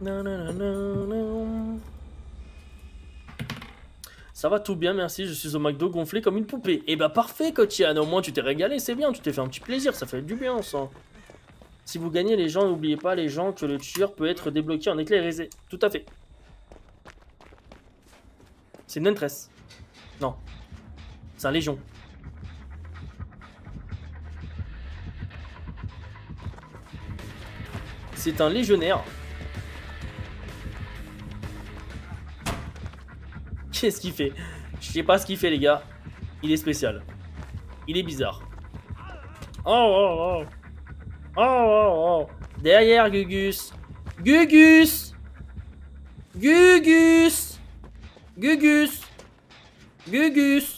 Ça va tout bien, merci, je suis au McDo gonflé comme une poupée. Et bah parfait, Kotian, au moins tu t'es régalé, c'est bien, tu t'es fait un petit plaisir, ça fait du bien, ça. Si vous gagnez les gens, n'oubliez pas les gens que le tueur peut être débloqué en éclairisé. Tout à fait. C'est une Huntress. Non. C'est un Légion. C'est un légionnaire. Qu'est-ce qu'il fait? Je sais pas ce qu'il fait, les gars. Il est spécial. Il est bizarre. Oh, oh, oh. Oh, oh, oh. Derrière, Gugus. Gugus. Gugus. Gugus. Gugus.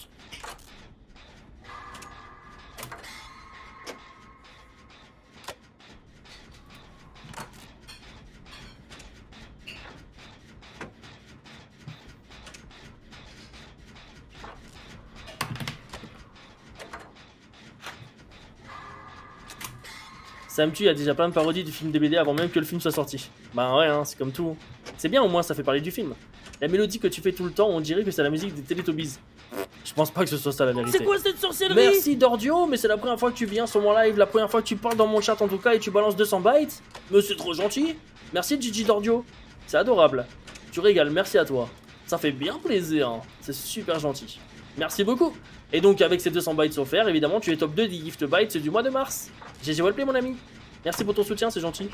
Ça me tue, il y a déjà plein de parodies du film de BD avant même que le film soit sorti. Bah ouais, hein, c'est comme tout. C'est bien, au moins ça fait parler du film. La mélodie que tu fais tout le temps, on dirait que c'est la musique des Teletubbies. Je pense pas que ce soit ça la vérité. C'est quoi cette sorcellerie? Merci Dordio, mais c'est la première fois que tu viens sur mon live, la première fois que tu parles dans mon chat en tout cas et tu balances 200 bytes. Mais c'est trop gentil. Merci Gigi Dordio. C'est adorable. Tu régales, merci à toi. Ça fait bien plaisir, hein. C'est super gentil. Merci beaucoup. Et donc avec ces 200 bytes offerts, évidemment tu es top 2 des gift bytes du mois de mars. GG Wellplay mon ami. Merci pour ton soutien, c'est gentil.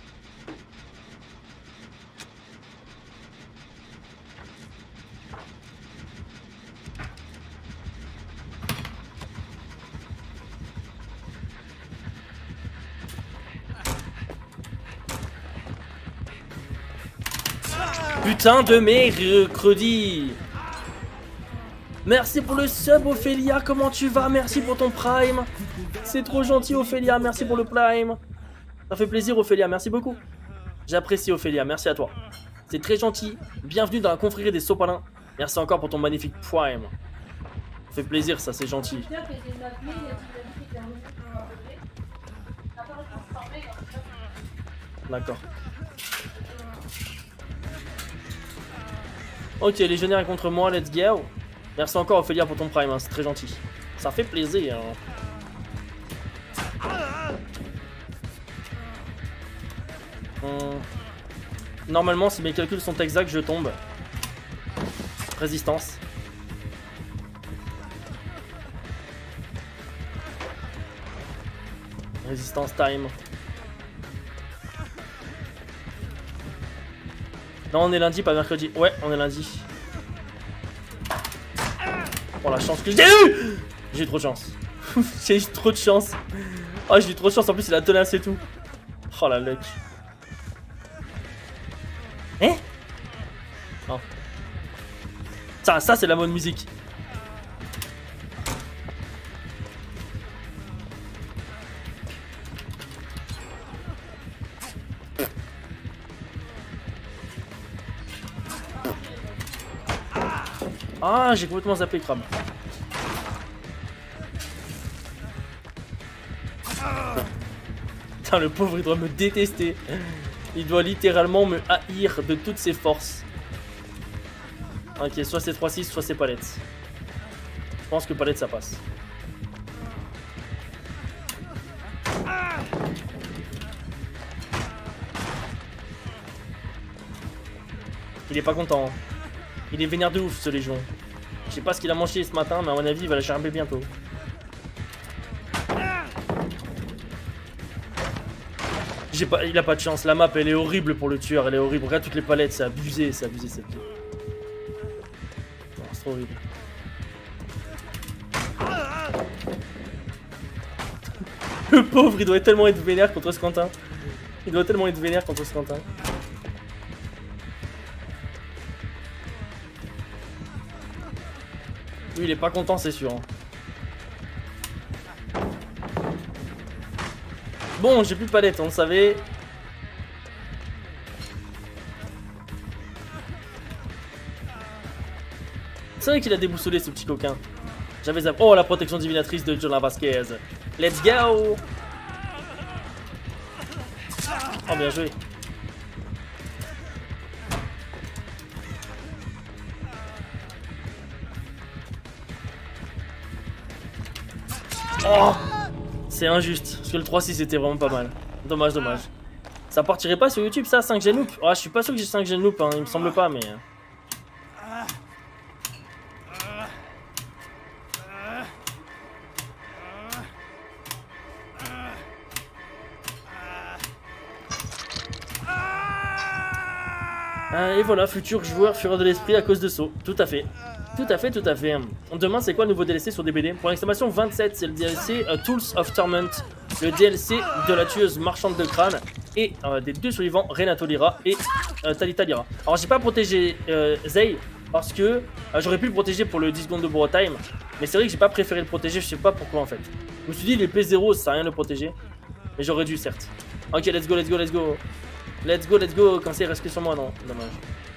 Putain de mercredi. Merci pour le sub Ophélia, comment tu vas? Merci pour ton prime. C'est trop gentil Ophélia, merci pour le prime. Ça fait plaisir Ophélia, merci beaucoup. J'apprécie Ophélia, merci à toi. C'est très gentil, bienvenue dans la confrérie des sopalins. Merci encore pour ton magnifique prime. Ça fait plaisir ça, c'est gentil. D'accord. Ok, légionnaire est contre moi, let's go. Merci encore Ophélia pour ton prime, hein, c'est très gentil. Ça fait plaisir. Normalement, si mes calculs sont exacts, je tombe. Résistance. Résistance time. Non, on est lundi, pas mercredi. Ouais, on est lundi. Oh la chance que j'ai eu. J'ai eu trop de chance. J'ai eu trop de chance. Oh, j'ai eu trop de chance. En plus, il a tenace et tout. Oh la luck. Hein? Oh. Ça c'est la bonne musique. Ah, j'ai complètement zappé Crabe. Putain, le pauvre, il doit me détester. Il doit littéralement me haïr de toutes ses forces. Ok, soit c'est 3-6, soit c'est palette. Je pense que palette, ça passe. Il est pas content. Il est vénère de ouf, ce Légion. Je sais pas ce qu'il a mangé ce matin, mais à mon avis, il va la charmer bientôt. Il a pas de chance, la map elle est horrible pour le tueur, elle est horrible. Regarde toutes les palettes, c'est abusé cette vie. C'est trop horrible. Le pauvre, il doit tellement être vénère contre ce Quentin. Il doit tellement être vénère contre ce Quentin. Lui il est pas content, c'est sûr. Bon, j'ai plus de palette, on le savait. C'est vrai qu'il a déboussolé ce petit coquin. J'avais zappé. Oh, la protection divinatrice de Jonah Vasquez. Let's go. Oh, bien joué. Oh, c'est injuste, parce que le 3-6 était vraiment pas mal. Dommage, dommage. Ça partirait pas sur YouTube ça, 5 gen loop? Oh, je suis pas sûr que j'ai 5 gen loop, hein, il me semble pas, mais... Et voilà, futur joueur fureur de l'esprit à cause de saut. Tout à fait. Tout à fait, tout à fait. Demain, c'est quoi le nouveau DLC sur DBD? Pour l'exclamation 27, c'est le DLC Tools of Torment. Le DLC de la tueuse marchande de crâne. Et des deux survivants, Renato Lira et Talita Lira. Alors, j'ai pas protégé Zay parce que j'aurais pu le protéger pour le 10 secondes de Bro Time. Mais c'est vrai que j'ai pas préféré le protéger, je sais pas pourquoi en fait. Je me suis dit, les P0, ça sert à rien de le protéger. Mais j'aurais dû, certes. Ok, let's go, let's go, let's go. Let's go, let's go. Quand c'est, il reste que sur moi, non. Dommage.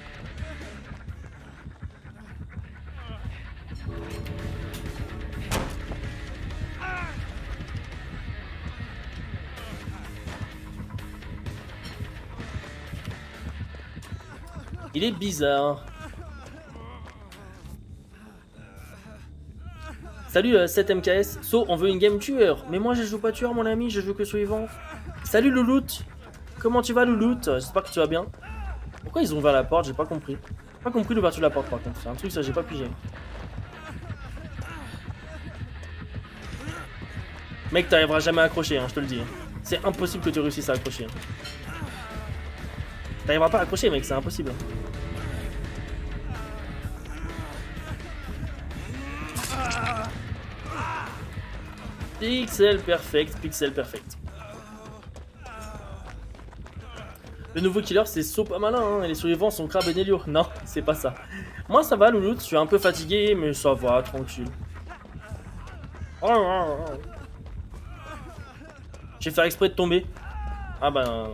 Il est bizarre. Salut 7MKS. So, on veut une game tueur. Mais moi, je joue pas tueur, mon ami. Je joue que survivant. Salut Louloute. Comment tu vas, Louloute? J'espère que tu vas bien. Pourquoi ils ont ouvert la porte? J'ai pas compris. J'ai pas compris l'ouverture de la porte, par contre. C'est un truc, ça, j'ai pas pigé. Mec, t'arriveras jamais à accrocher, hein, je te le dis. C'est impossible que tu réussisses à accrocher. T'arriveras pas à accrocher, mec, c'est impossible. Pixel perfect, pixel perfect. Le nouveau killer, c'est so pas malin, hein, et les survivants sont Crab et Nelio. Non, c'est pas ça. Moi, ça va, Louloute, je suis un peu fatigué, mais ça va, tranquille. Je vais faire exprès de tomber. Ah ben...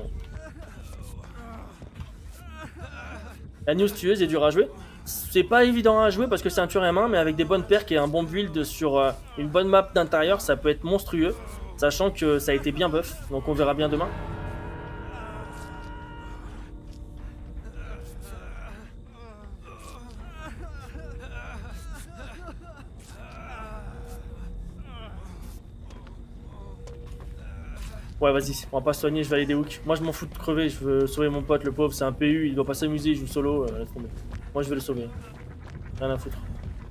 La news tueuse est dure à jouer. C'est pas évident à jouer parce que c'est un tueur à main, mais avec des bonnes perks et un bon build sur une bonne map d'intérieur, ça peut être monstrueux. Sachant que ça a été bien buff, donc on verra bien demain. Ouais, vas-y, on va pas se soigner, je vais aller des hooks. Moi, je m'en fous de crever, je veux sauver mon pote, le pauvre, c'est un PU, il doit pas s'amuser, il joue solo, laisse tomber. Moi, je vais le sauver. Rien à foutre.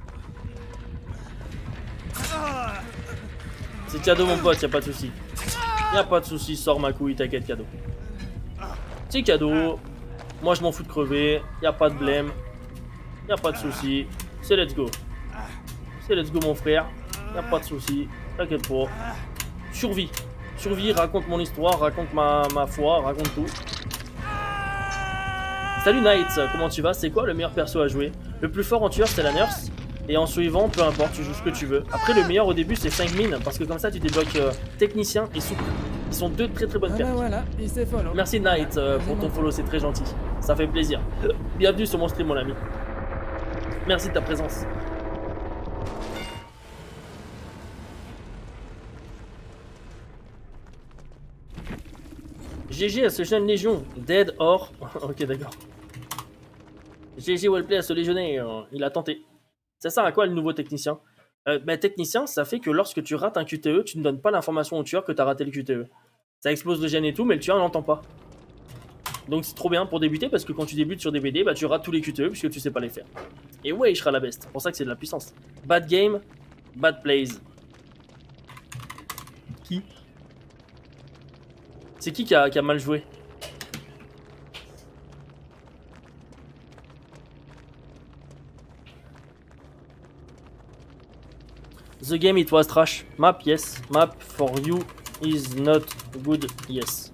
C'est cadeau, mon pote, y'a pas de soucis. Y'a pas de soucis, sors ma couille, t'inquiète, cadeau. C'est cadeau. Moi, je m'en fous de crever, y'a pas de blême. Y'a pas de soucis. C'est let's go. C'est let's go, mon frère. Y'a pas de soucis, t'inquiète pas. Survie. Survie, raconte mon histoire, raconte ma foi, raconte tout. Salut Knight, comment tu vas? C'est quoi le meilleur perso à jouer? Le plus fort en tueur c'est la nurse. Et en suivant, peu importe, tu joues ce que tu veux. Après le meilleur au début c'est 5 mines, parce que comme ça tu débloques technicien et souple. Ils sont deux très bonnes pertes. Voilà, il s'est follow. Merci Knight pour ton follow, c'est très gentil. Ça fait plaisir. Bienvenue sur mon stream mon ami. Merci de ta présence. GG à ce jeune légion, dead or... ok d'accord. GG wellplay à ce légionnaire, il a tenté. Ça sert à quoi le nouveau technicien? Technicien, ça fait que lorsque tu rates un QTE, tu ne donnes pas l'information au tueur que tu as raté le QTE. Ça explose le gène et tout, mais le tueur n'entend pas. Donc c'est trop bien pour débuter, parce que quand tu débutes sur DBD, bah tu rates tous les QTE puisque tu sais pas les faire. Et ouais, il sera la best, c'est pour ça que c'est de la puissance. Bad game, bad plays. Qui? C'est qui a mal joué? The game it was trash. Map yes. Map for you is not good yes.